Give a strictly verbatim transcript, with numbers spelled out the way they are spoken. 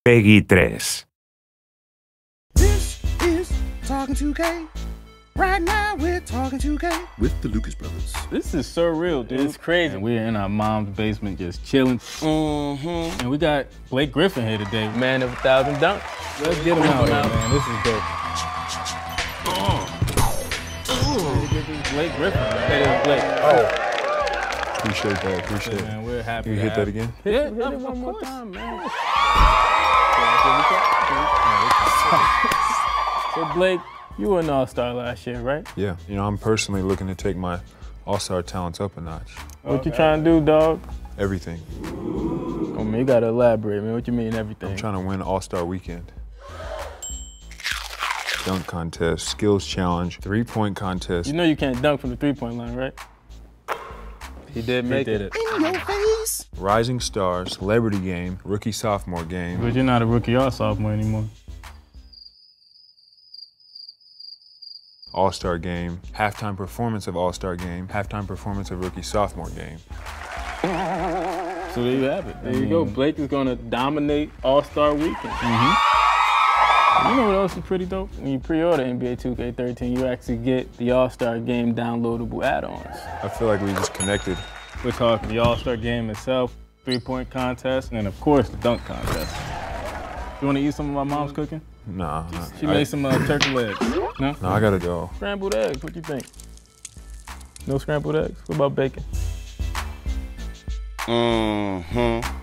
Peggy tres. This is Talking two K. Right now we're Talking two K with the Lucas Brothers. This is surreal, dude. It's crazy. And we're in our mom's basement just chilling. Mm-hmm. And we got Blake Griffin here today. Man of a thousand dunks. Let's get him out here, man. This is dope. Blake Griffin, man. That is Blake. Oh. Appreciate that, appreciate it. Yeah, man, we're happy Can you to hit that have again? Hit, hit, hit it one more time, man. So Blake, you were an all-star last year, right? Yeah, you know, I'm personally looking to take my all-star talents up a notch. What you trying to do, dog? Everything. Oh, man, you gotta elaborate, man. What you mean everything? I'm trying to win all-star weekend. Dunk contest, skills challenge, three-point contest. You know you can't dunk from the three-point line, right? He did make he did it. it. In your face. Rising Stars, Celebrity Game, Rookie-Sophomore Game. But you're not a rookie or sophomore anymore. All-Star Game, halftime performance of All-Star Game, halftime performance of Rookie-Sophomore Game. So there you have it. There you go. Blake is gonna dominate All-Star Weekend. Mm-hmm. You know what else is pretty dope? When you pre-order N B A two K thirteen, you actually get the All-Star Game downloadable add-ons. I feel like we just connected. We're talking the All-Star Game itself, three-point contest, and of course the dunk contest. You wanna eat some of my mom's cooking? Nah. She I, made some uh, turkey legs. No? No, I gotta go. Scrambled eggs, what do you think? No scrambled eggs? What about bacon? Mm-hmm.